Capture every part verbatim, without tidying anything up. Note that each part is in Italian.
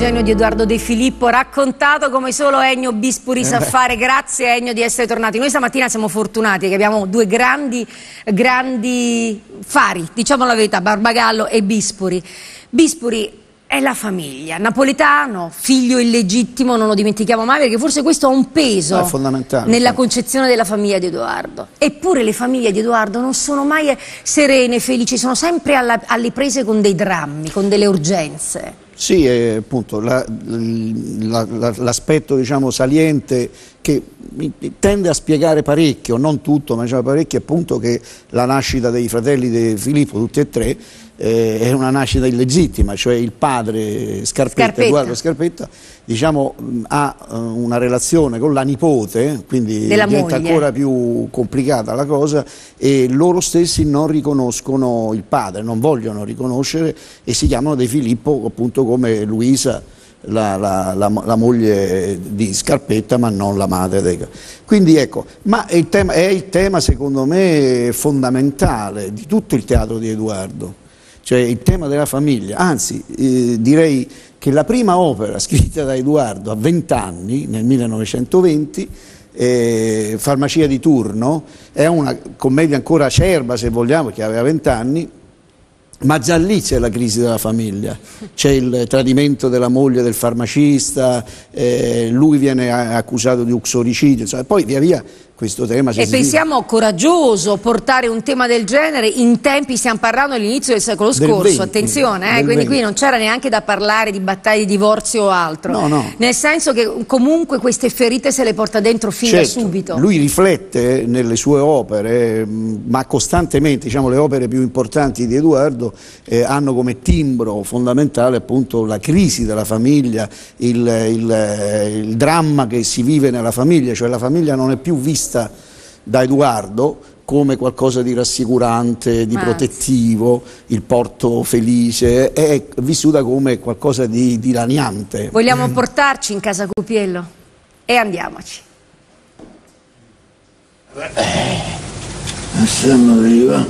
primogenio di Edoardo De Filippo, raccontato come solo Ennio Bispuri sa fare. Grazie Ennio di essere tornati. Noi stamattina siamo fortunati che abbiamo due grandi, grandi fari, diciamo la verità, Barbagallo e Bispuri. Bispuri è la famiglia, napoletano, figlio illegittimo, non lo dimentichiamo mai, perché forse questo ha un peso fondamentale nella concezione della famiglia di Edoardo. Eppure le famiglie di Edoardo non sono mai serene, felici, sono sempre alla, alle prese con dei drammi, con delle urgenze. Sì, eh, appunto, l'aspetto la, diciamo, saliente che tende a spiegare parecchio, non tutto, ma diciamo parecchio, appunto che la nascita dei fratelli di Filippo, tutti e tre, eh, è una nascita illegittima, cioè il padre Scarpetta, Scarpetta. Edoardo Scarpetta, diciamo, ha una relazione con la nipote, quindi della diventa moglie. ancora più complicata la cosa, e loro stessi non riconoscono il padre, non vogliono riconoscere, e si chiamano De Filippo appunto come Luisa, la, la, la, la moglie di Scarpetta, ma non la madre dei... Quindi ecco, ma è il, tema, è il tema secondo me fondamentale di tutto il teatro di Edoardo, cioè il tema della famiglia. Anzi, eh, direi che la prima opera scritta da Edoardo a vent'anni, nel millenovecentoventi, eh, Farmacia di turno, è una commedia ancora acerba, se vogliamo, che aveva vent'anni, ma già lì c'è la crisi della famiglia, c'è il tradimento della moglie del farmacista, eh, lui viene accusato di uxoricidio, insomma, poi via via questo tema si E sviluppa. pensiamo coraggioso portare un tema del genere in tempi, stiamo parlando all'inizio del secolo scorso, venti, attenzione, eh, del quindi venti. qui non c'era neanche da parlare di battaglie di divorzio o altro, No, no. nel senso che comunque queste ferite se le porta dentro fin Certo, da subito. lui riflette nelle sue opere, ma costantemente, diciamo, le opere più importanti di Edoardo eh, hanno come timbro fondamentale appunto la crisi della famiglia, il, il, il dramma che si vive nella famiglia, cioè la famiglia non è più vista da Edoardo come qualcosa di rassicurante, di Anzi. protettivo, il porto felice, è vissuta come qualcosa di dilaniante. Vogliamo portarci in casa Cupiello? E andiamoci. Stiamo arrivando.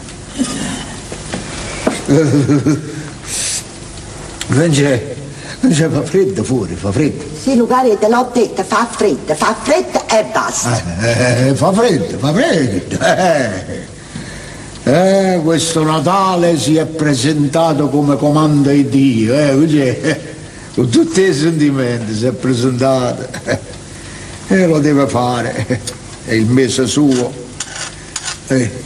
Non c'è, non c'è, fa freddo fuori, fa freddo. Sì, Lucario, te l'ho detto, fa freddo, fa freddo e basta. Eh, eh, fa freddo, fa freddo. Eh. Eh, questo Natale si è presentato come comanda di Dio, eh, così, eh, con tutti i sentimenti si è presentato. E eh, lo deve fare, è il mese suo. Eh.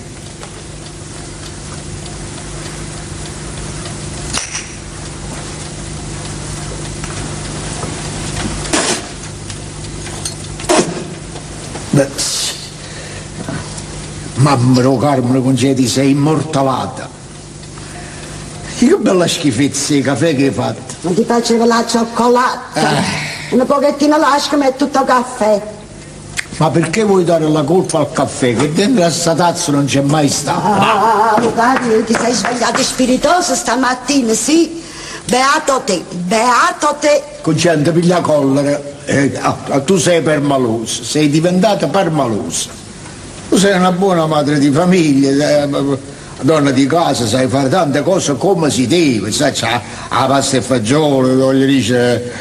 Mamma Carmine Conceti, sei immortalata. Che bella schifezza di caffè che hai fatto. Non ti faccio la cioccolata. Eh. Un pochettino lasciami e tutto caffè. Ma perché vuoi dare la colpa al caffè? Che dentro a sta tazza non c'è mai stato. Ah, Lucario, ti sei svegliato spiritoso stamattina, sì? Beato te, beato te. Concente, piglia collera. Eh, ah, tu sei permalosa, sei diventata permalosa. Tu sei una buona madre di famiglia, donna di casa, sai fare tante cose come si deve, sai, c'ha la pasta e fagioli, gli dice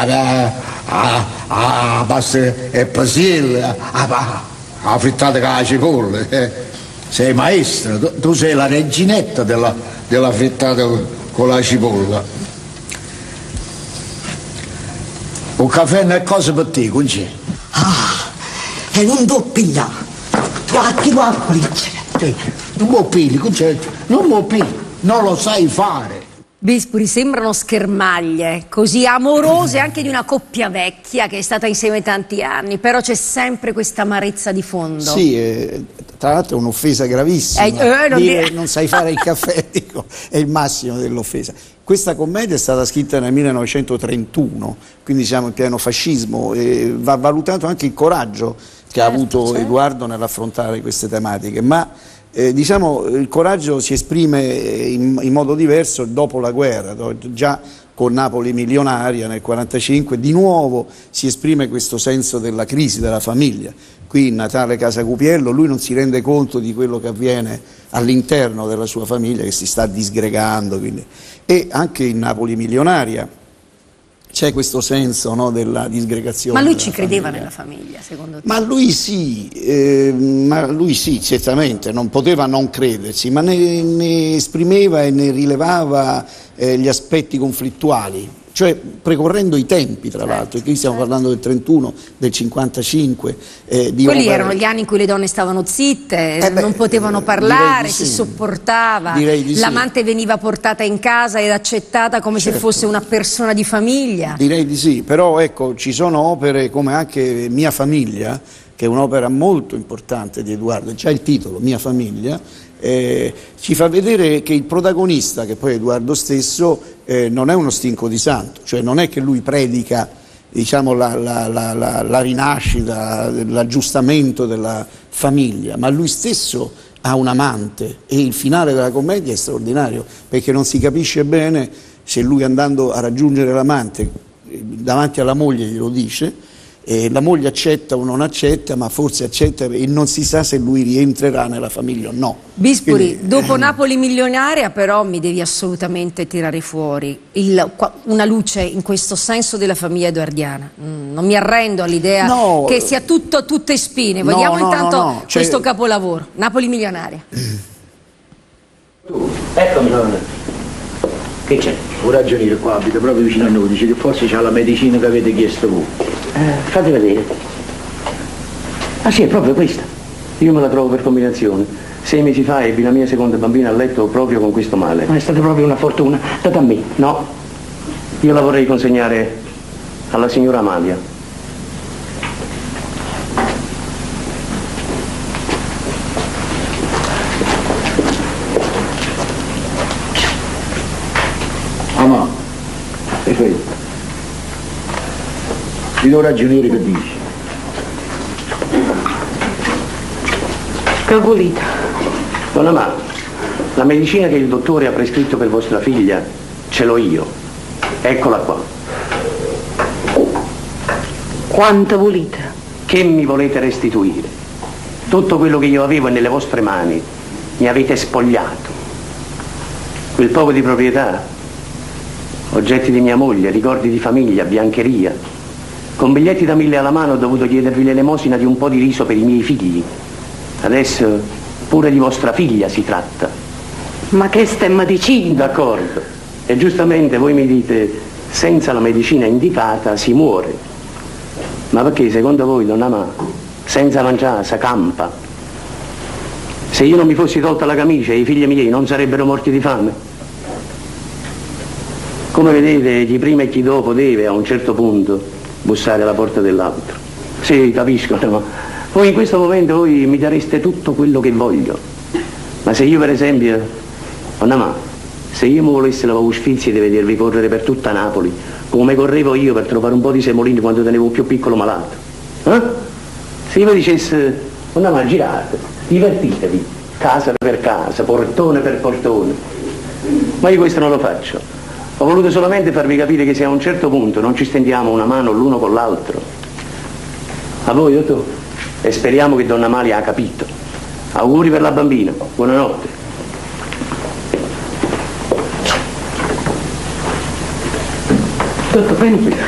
la pasta e basile, la frittata con la cipolla. Eh. Sei maestra, tu, tu sei la reginetta della, della frittata con la cipolla. Un caffè non è cosa per te, non c'è. Ah, e non do pigliare. Tu atti lo affliggere. Non può pili, non può pili, non lo sai fare. Bispuri, sembrano schermaglie così amorose anche di una coppia vecchia che è stata insieme tanti anni, però c'è sempre questa amarezza di fondo. Sì, eh, tra l'altro è un'offesa gravissima. Eh, eh, non Dire dire- non sai fare il caffè, dico, è il massimo dell'offesa. Questa commedia è stata scritta nel millenovecentotrentuno, quindi siamo in pieno fascismo, e va valutato anche il coraggio che ha Certo, avuto certo. Edoardo nell'affrontare queste tematiche, ma eh, diciamo il coraggio si esprime in, in modo diverso dopo la guerra, già con Napoli milionaria nel quarantacinque, di nuovo si esprime questo senso della crisi della famiglia. Qui in Natale Casa Cupiello lui non si rende conto di quello che avviene all'interno della sua famiglia, che si sta disgregando, quindi. E anche in Napoli milionaria c'è questo senso, no, della disgregazione. Ma lui ci credeva famiglia. nella famiglia, secondo te? Ma lui sì, eh, ma lui sì, certamente, non poteva non credersi, ma ne, ne esprimeva e ne rilevava eh, gli aspetti conflittuali. Cioè precorrendo i tempi, tra l'altro, certo, qui stiamo certo. parlando del trentuno, del cinquantacinque. Eh, di Quelli opera... erano gli anni in cui le donne stavano zitte, eh beh, non potevano parlare, sì. si sopportava, l'amante sì. veniva portata in casa ed accettata come certo. se fosse una persona di famiglia. Direi di sì, però ecco, ci sono opere come anche Mia famiglia, che è un'opera molto importante di Edoardo, già il titolo, Mia famiglia, eh, ci fa vedere che il protagonista, che poi è Edoardo stesso, eh, non è uno stinco di santo, cioè non è che lui predica, diciamo, la, la, la, la, la rinascita, l'aggiustamento della famiglia, ma lui stesso ha un amante e il finale della commedia è straordinario, perché non si capisce bene se lui, andando a raggiungere l'amante davanti alla moglie, glielo dice, e la moglie accetta o non accetta, ma forse accetta e non si sa se lui rientrerà nella famiglia o no. Bispuri, Quindi, dopo eh, Napoli milionaria però mi devi assolutamente tirare fuori il, una luce in questo senso della famiglia edoardiana. Mm, non mi arrendo all'idea no, che sia tutto tutte spine. Vogliamo no, no, intanto no, no. questo Cioè... capolavoro, Napoli milionaria. Eccomi, donna. Che c'è? Un ragioniere qua abita proprio vicino a noi, dice che forse c'ha la medicina che avete chiesto voi. Eh, fate vedere. Ah sì, è proprio questa. Io me la trovo per combinazione. Sei mesi fa ebbi la mia seconda bambina a letto proprio con questo male. Ma è stata proprio una fortuna. Date a me. No. Io la vorrei consegnare alla signora Amalia. Ama, e questo? Ti do ragioniere che dici. Capolita. Donna Ma, la medicina che il dottore ha prescritto per vostra figlia ce l'ho io. Eccola qua. Quanta volete? Che mi volete restituire? Tutto quello che io avevo è nelle vostre mani. Mi avete spogliato. Quel poco di proprietà, oggetti di mia moglie, ricordi di famiglia, biancheria. Con biglietti da mille alla mano ho dovuto chiedervi l'elemosina di un po' di riso per i miei figli. Adesso pure di vostra figlia si tratta. Ma che sta in medicina? D'accordo. E giustamente voi mi dite, senza la medicina indicata si muore. Ma perché secondo voi, donna Ma, senza mangiare si campa? Se io non mi fossi tolta la camicia, i figli miei non sarebbero morti di fame? Come vedete, chi prima e chi dopo deve, a un certo punto, bussare alla porta dell'altro. Sì, capisco, ma voi in questo momento voi mi dareste tutto quello che voglio. Ma se io, per esempio, donna Ma, se io mi volessi lavare sfizi e vedervi correre per tutta Napoli, come correvo io per trovare un po' di semolini quando tenevo un più piccolo malato, eh? Se io vi dicesse, donna Ma, girate, divertitevi, casa per casa, portone per portone, ma io questo non lo faccio. Ho voluto solamente farvi capire che se a un certo punto non ci stendiamo una mano l'uno con l'altro. A voi, dottor, e speriamo che donna Amalia ha capito. Auguri per la bambina, buonanotte. Dottor, vieni qui.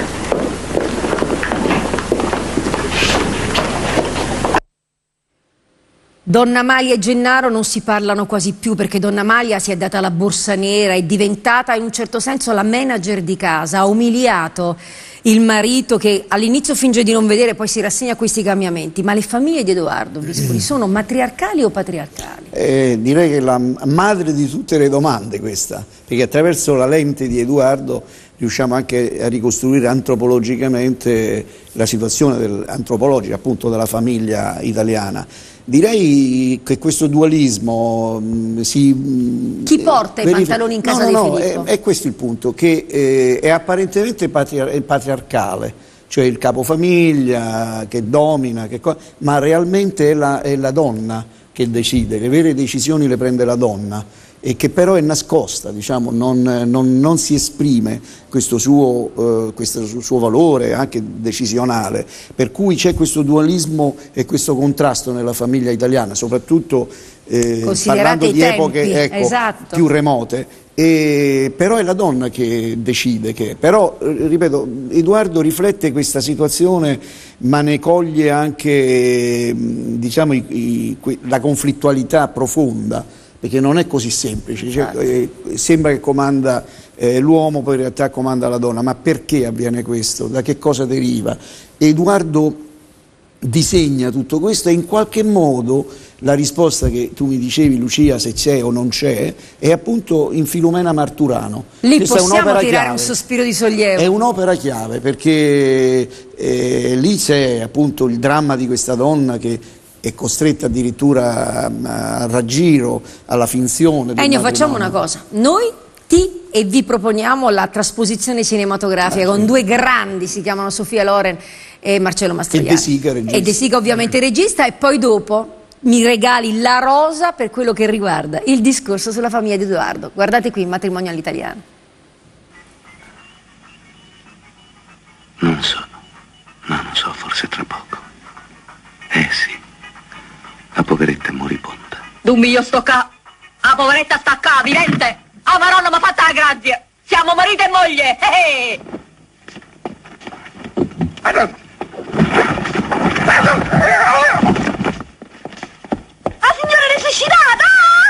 Donna Amalia e Gennaro non si parlano quasi più perché Donna Amalia si è data la borsa nera, è diventata in un certo senso la manager di casa, ha umiliato il marito che all'inizio finge di non vedere, poi si rassegna a questi cambiamenti. Ma le famiglie di Edoardo Bispuri sono matriarcali o patriarcali? Eh, direi che è la madre di tutte le domande questa, perché attraverso la lente di Edoardo riusciamo anche a ricostruire antropologicamente la situazione del, antropologica appunto della famiglia italiana. Direi che questo dualismo mh, si... Mh, Chi porta i verifica... pantaloni in casa no, no, di no, Filippo? È, è questo il punto, che eh, è apparentemente patriar patriarcale, cioè il capofamiglia che domina, che ma realmente è la, è la donna che decide, le vere decisioni le prende la donna, e che però è nascosta, diciamo, non, non, non si esprime questo suo, eh, questo suo valore anche decisionale, per cui c'è questo dualismo e questo contrasto nella famiglia italiana, soprattutto eh, parlando di epoche, ecco, esatto, più remote. E, però è la donna che decide che, però ripeto, Edoardo riflette questa situazione ma ne coglie anche diciamo i, i, la conflittualità profonda, perché non è così semplice, cioè, eh, sembra che comanda eh, l'uomo, poi in realtà comanda la donna, ma perché avviene questo? Da che cosa deriva? Edoardo disegna tutto questo e in qualche modo la risposta che tu mi dicevi, Lucia, se c'è o non c'è, è appunto in Filumena Marturano. Lì Questa possiamo è un'opera tirare chiave. un sospiro di sollievo. È un'opera chiave perché eh, lì c'è appunto il dramma di questa donna che è costretta addirittura a, a raggiro, alla finzione. Ennio, facciamo una cosa, noi ti e vi proponiamo la trasposizione cinematografica ah, con sì. due grandi, si chiamano Sofia Loren e Marcello Mastroianni. E De Sica, regista. E De Sica ovviamente regista, e poi dopo mi regali la rosa per quello che riguarda il discorso sulla famiglia di Edoardo. Guardate qui, Matrimonio all'italiano. Non so, no, non so, forse tra poco. Eh sì, la poveretta è moribonda. Dummi io sto qua, la poveretta sta qua, vivente. Ah, ma nonna mi ha fatto la grazia, siamo marito e moglie, eh, eh. La signora è resuscitata!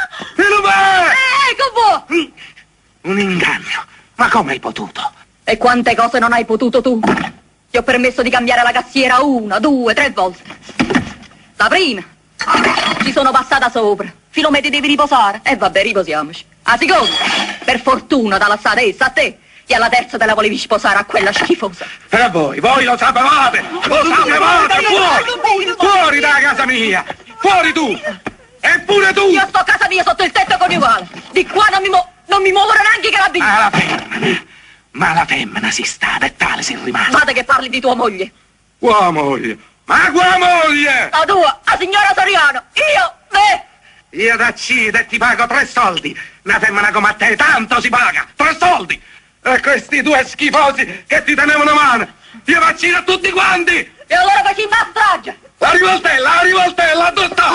Eh, ecco voi! Un inganno, ma come hai potuto? E quante cose non hai potuto tu? Ti ho permesso di cambiare la cassiera una, due, tre volte. La prima, ci sono passata sopra. Filomena, ti devi riposare. E eh, vabbè, riposiamoci. La seconda, per fortuna dalla stata essa a te. E alla terza te la volevi sposare a quella schifosa. E a voi, voi lo sapevate! Lo sapevate! Fuori! Fuori dalla casa mia! Fuori tu! E pure tu! Io sto a casa mia sotto il tetto coniugale. Di qua non mi, mo non mi muovono neanche i carabinieri. Ma la femmina! Ma la femmina si sta, e tale si rimane. Fate che parli di tua moglie. Tua moglie? Ma tua moglie! La tua, la signora Soriano. Io, me. Io da Cida e ti pago tre soldi. Una femmina come a te tanto si paga. Tre soldi! E questi due schifosi che ti tenevano mano, io vaccino a tutti quanti! E allora facciamo la strage! La rivoltella, la rivoltella, dove sta?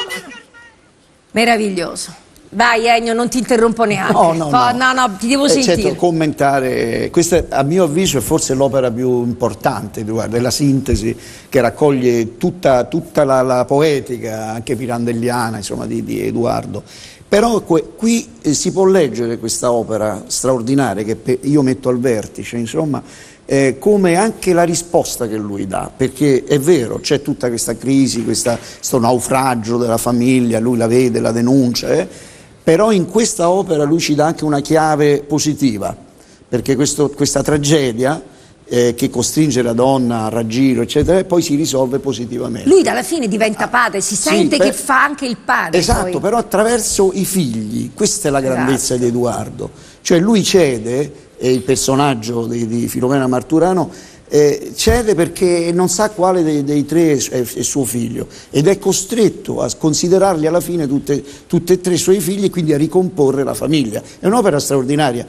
Meraviglioso. Vai Ennio, non ti interrompo neanche. No, no, no, no. no, no ti devo eh, sentire. Certo, commentare, questa a mio avviso è forse l'opera più importante, guarda, è la sintesi che raccoglie tutta, tutta la, la poetica, anche pirandelliana, insomma, di, di Edoardo. Però qui eh, si può leggere questa opera straordinaria che io metto al vertice, insomma, eh, come anche la risposta che lui dà, perché è vero, c'è tutta questa crisi, questa, questo naufragio della famiglia, lui la vede, la denuncia, eh, però in questa opera lui ci dà anche una chiave positiva, perché questo, questa tragedia eh, che costringe la donna a raggiro, eccetera, e poi si risolve positivamente. Lui dalla fine diventa padre, si sente sì, che per... fa anche il padre. Esatto, poi. però attraverso i figli, questa è la grandezza esatto. di Edoardo, cioè lui cede, e il personaggio di, di Filomena Marturano eh, cede perché non sa quale dei, dei tre è, è suo figlio ed è costretto a considerarli alla fine tutte, tutte e tre i suoi figli e quindi a ricomporre la famiglia. È un'opera straordinaria,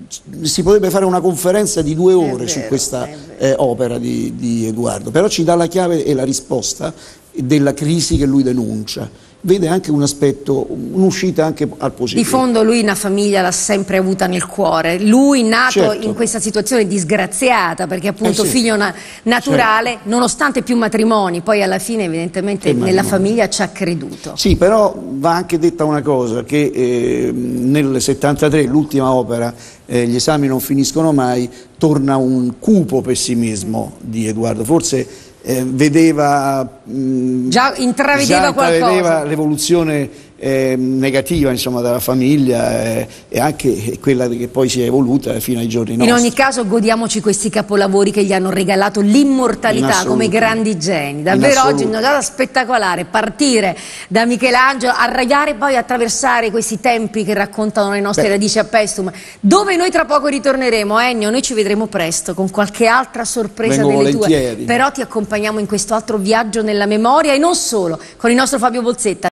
si potrebbe fare una conferenza di due ore vero, su questa eh, opera di, di Edoardo, però ci dà la chiave e la risposta della crisi che lui denuncia. Vede anche un aspetto, un'uscita anche al positivo. Di fondo lui una famiglia l'ha sempre avuta nel cuore, lui nato certo. in questa situazione disgraziata perché appunto eh sì. figlio na naturale, certo. nonostante più matrimoni, poi alla fine evidentemente nella matrimonio. famiglia ci ha creduto. Sì, però va anche detta una cosa, che eh, nel settantatré, l'ultima opera, eh, Gli esami non finiscono mai, torna un cupo pessimismo di Edoardo, forse Eh, vedeva mh, già intravedeva già qualcosa, l'evoluzione eh, negativa insomma della famiglia eh, e anche quella che poi si è evoluta fino ai giorni nostri. In ogni caso godiamoci questi capolavori che gli hanno regalato l'immortalità come grandi geni, davvero oggi è una cosa spettacolare partire da Michelangelo, arrivare poi a attraversare questi tempi che raccontano le nostre Beh. radici a Paestum, dove noi tra poco ritorneremo. Ennio, noi ci vedremo presto con qualche altra sorpresa Vengo delle volentieri. tue, però ti accompagniamo in questo altro viaggio nella memoria e non solo, con il nostro Fabio Bolzetta.